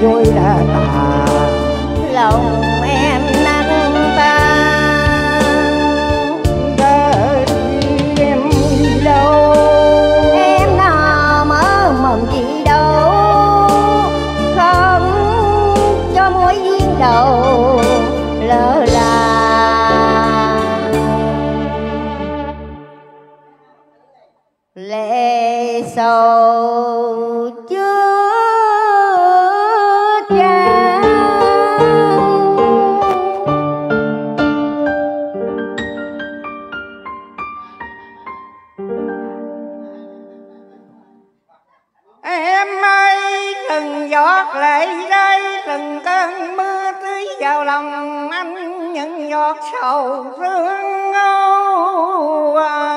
vui đã tà lòng em năn ta đời em đâu em nào mơ mộng gì đâu không cho mối duyên đầu lỡ là lệ sầu chưa tràn. em ơi từng giọt lệ rơi từng cơn mưa tưới vào lòng anh những giọt sầu thương âu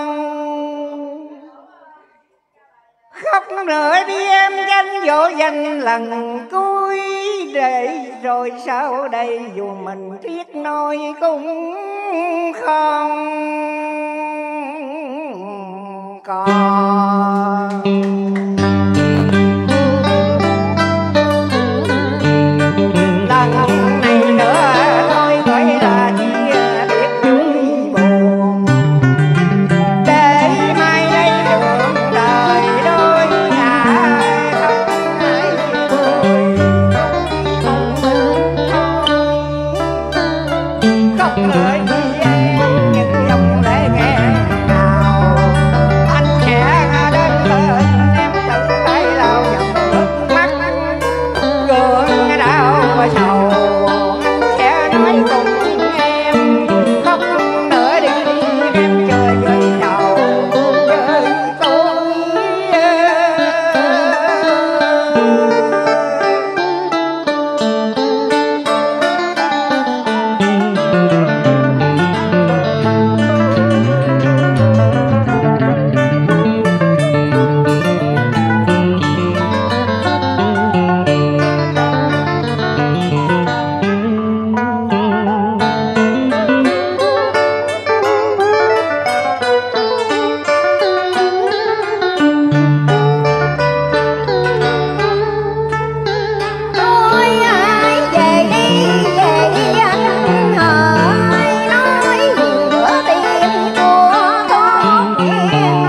khóc nữa đi em danh dỗ dành lần cuối để rồi sau đây dù mình tiếc nói cũng không còn. Lần này nữa thôi gọi là chia biệt vui buồn để mai đây đường đời đôi ngả không ai cười khóc lời vì em những dòng lệ nghẹn ngào anh sẽ đến bên em tự tay lau dòng nước mắt gương đau và sầu anh sẽ nói cùng em khóc nữa đi em chơi với sầu với tôi. Thôi ai về đi anh hỡi nói gì nữa tim của con em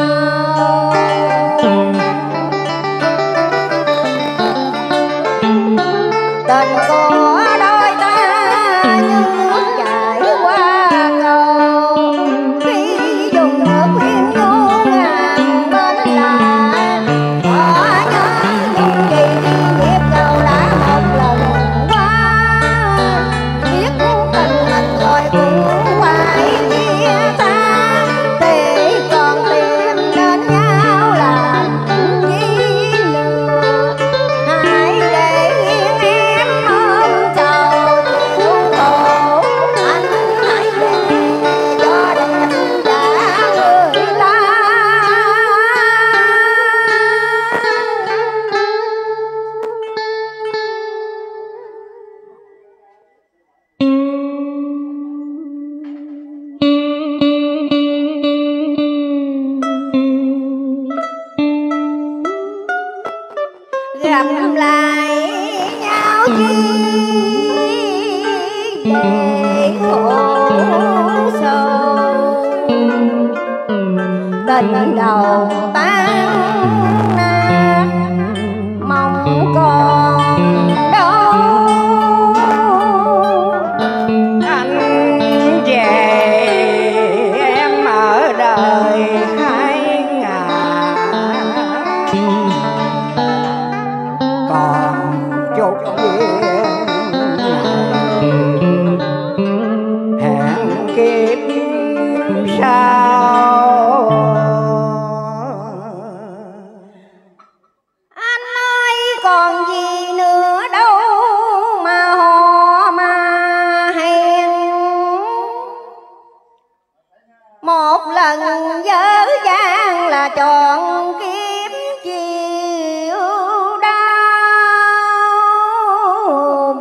tình của đôi ta như nước chảy qua cầu khi dùng nước khuyên nhu ngàn bên là có nhớ những gì nghiệp cầu đã một lần qua biết tình mình rồi cũng phải chia xa thì còn tìm đến nhau làm chi nữa hãy để yên em ôm chầu chịu khổ anh hãy về cho đẹp đã người ta. Gặp lại nhau chi để khổ sầu tình đầu tan nát mong còn đâu Anh về em ở đời hai ngả còn chút duyên hẹn kiếp sau. anh ơi còn gì nữa đâu mà họ mà hẹn một lần dở dang là chọn kiếp chiều đau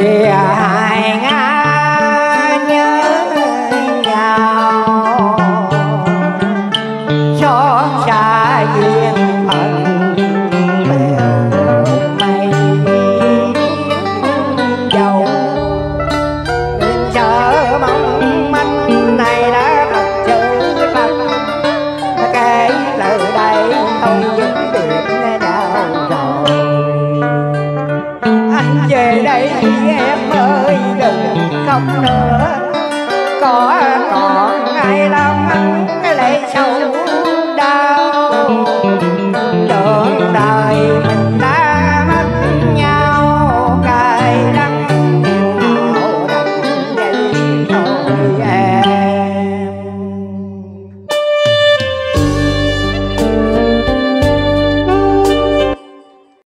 hai ngã nhớ nhau xót xa duyên phận bèo mây dầu sợ mong manh này đã thật sự thật kể từ đây không vĩnh biệt nhau rồi. Anh về đây em ơi đừng khóc nữa, có còn ai đâu